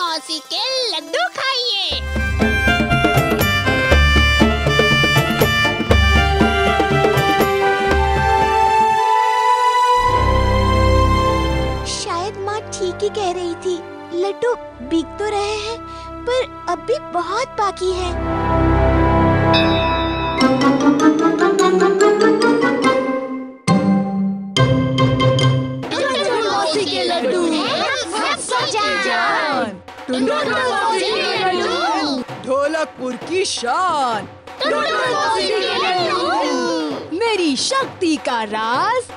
मौसी के लड्डू खाइए। शायद माँ ठीक ही कह रही थी, लड्डू बिक तो रहे हैं पर अब भी बहुत बाकी है। मौसी के लड्डू ढोलकपुर की शान, मेरी शक्ति का राज।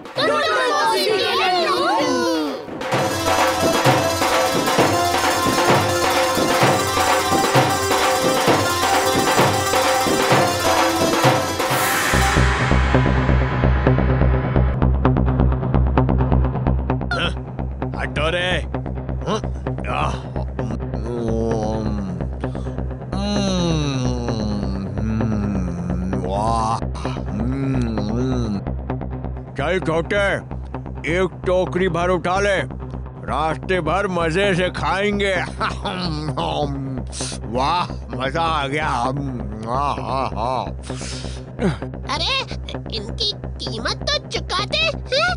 हटो रे। चल छोटे, एक टोकरी भर उठा ले, रास्ते भर मजे से खाएंगे। वाह, मजा आ गया। अरे इनकी कीमत तो चुका दे।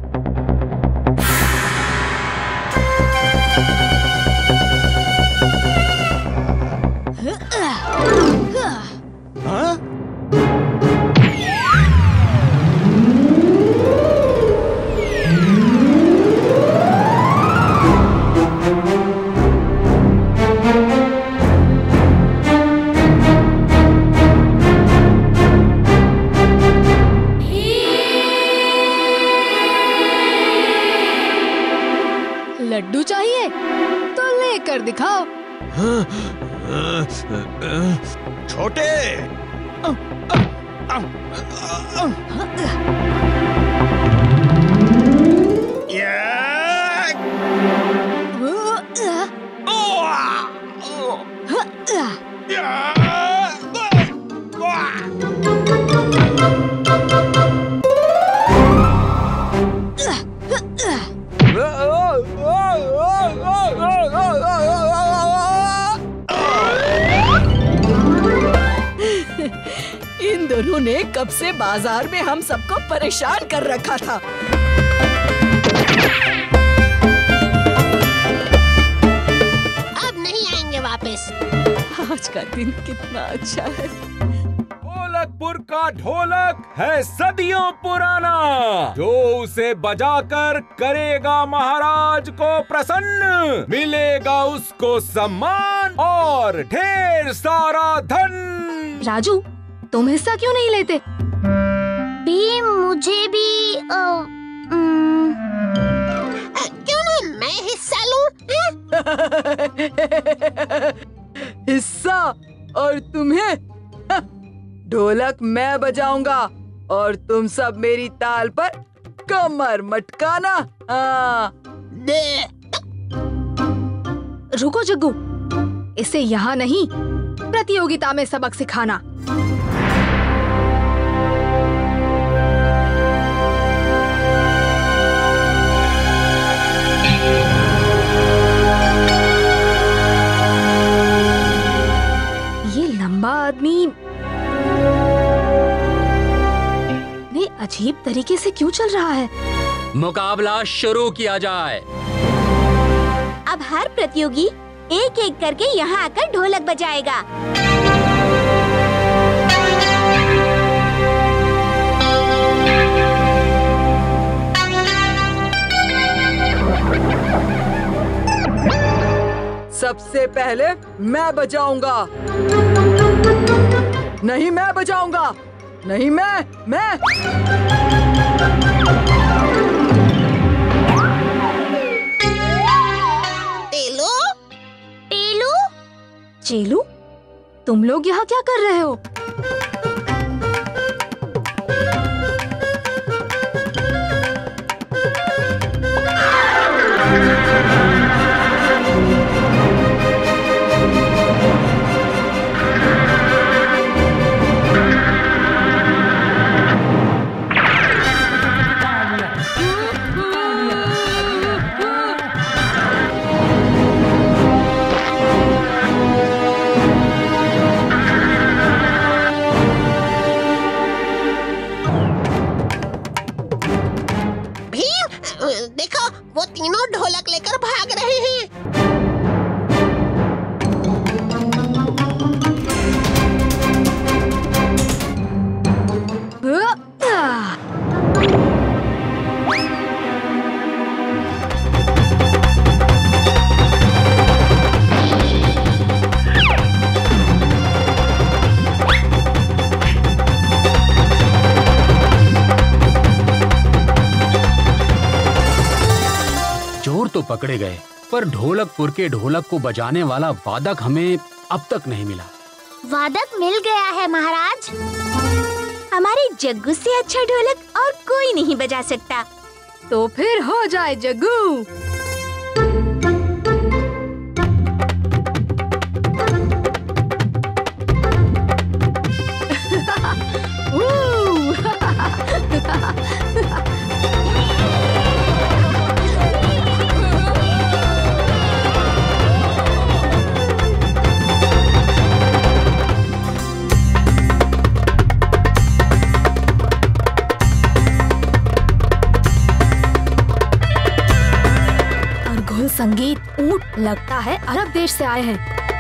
हाँ? लड्डू चाहिए तो लेकर दिखाओ। छोटे, इन दोनों ने कब से बाजार में हम सबको परेशान कर रखा था। अब नहीं आएंगे वापस। आज का दिन कितना अच्छा है। ढोलकपुर का ढोलक है सदियों पुराना, जो उसे बजाकर करेगा महाराज को प्रसन्न, मिलेगा उसको सम्मान और ढेर सारा धन। राजू, तुम हिस्सा क्यों नहीं लेते? मुझे भी क्यों ना मैं हिस्सा लूं? हिस्सा और तुम्हें? ढोलक मैं बजाऊंगा और तुम सब मेरी ताल पर कमर मटकाना। रुको जग्गू, इसे यहाँ नहीं, प्रतियोगिता में सबक सिखाना। ये लंबा आदमी ने अजीब तरीके से क्यों चल रहा है? मुकाबला शुरू किया जाए। अब हर प्रतियोगी एक एक करके यहाँ आकर ढोलक बजाएगा। सबसे पहले मैं बजाऊंगा। नहीं, मैं बजाऊंगा। नहीं, मैं। टेलू, टेलू, चेलू, तुम लोग यहाँ क्या कर रहे हो? तो पकड़े गए, पर ढोलकपुर के ढोलक को बजाने वाला वादक हमें अब तक नहीं मिला। वादक मिल गया है महाराज। हमारे जग्गू से अच्छा ढोलक और कोई नहीं बजा सकता। तो फिर हो जाए जग्गू। संगीत ऊंट लगता है अरब देश से आए हैं।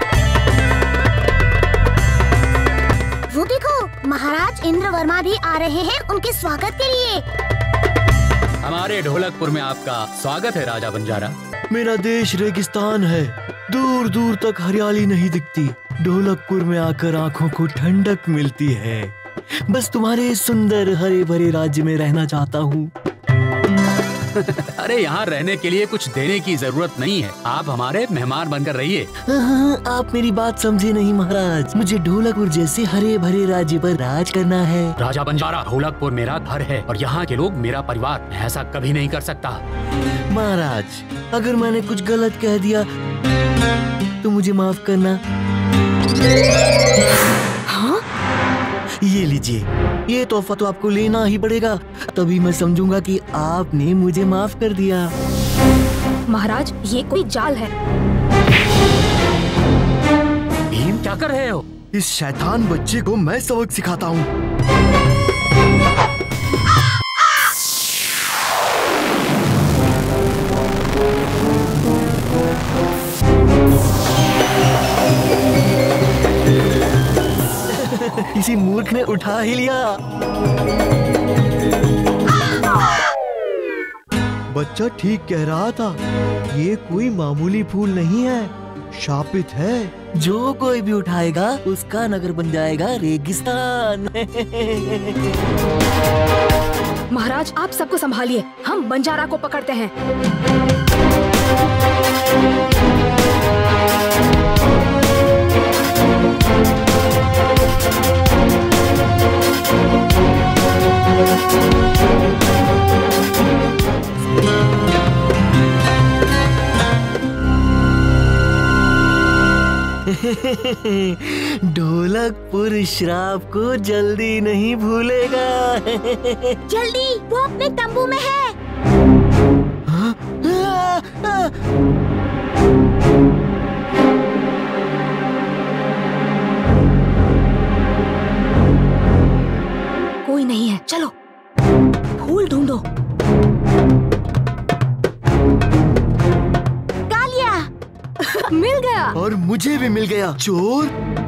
वो देखो महाराज इंद्र वर्मा भी आ रहे हैं उनके स्वागत के लिए। हमारे ढोलकपुर में आपका स्वागत है राजा बंजारा। मेरा देश रेगिस्तान है, दूर दूर तक हरियाली नहीं दिखती। ढोलकपुर में आकर आंखों को ठंडक मिलती है। बस तुम्हारे सुंदर हरे भरे राज्य में रहना चाहता हूँ। अरे यहाँ रहने के लिए कुछ देने की जरूरत नहीं है, आप हमारे मेहमान बनकर रहिए। आप मेरी बात समझे नहीं महाराज। मुझे ढोलकपुर जैसे हरे भरे राज्य पर राज करना है। राजा बंजारा, ढोलकपुर मेरा घर है और यहाँ के लोग मेरा परिवार। मैं ऐसा कभी नहीं कर सकता। महाराज, अगर मैंने कुछ गलत कह दिया तो मुझे माफ करना। हाँ? ये लीजिए, ये तोहफा तो आपको लेना ही पड़ेगा, तभी मैं समझूंगा कि आपने मुझे माफ कर दिया। महाराज, ये कोई जाल है। भीम, क्या कर रहे हो? इस शैतान बच्चे को मैं सबक सिखाता हूँ। किसी मूर्ख ने उठा ही लिया। बच्चा ठीक कह रहा था, ये कोई मामूली फूल नहीं है, शापित है। जो कोई भी उठाएगा उसका नगर बन जाएगा रेगिस्तान। महाराज, आप सबको संभालिए, हम बंजारा को पकड़ते हैं। ढोलकपुर श्राप को जल्दी नहीं भूलेगा। जल्दी, वो अपने तंबू में है। कोई नहीं है, चलो फूल ढूंढो। मिल गया। और मुझे भी मिल गया। चोर,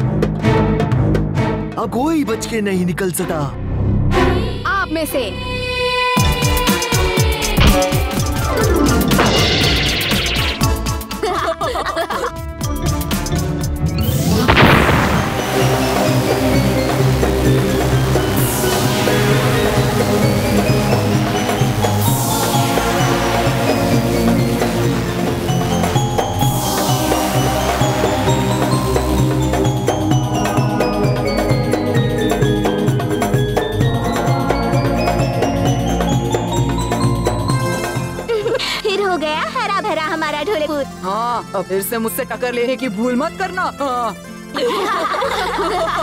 अब कोई बच के नहीं निकल सका। आप में से हाँ, अब फिर से मुझसे टक्कर लेने की भूल मत करना। हाँ।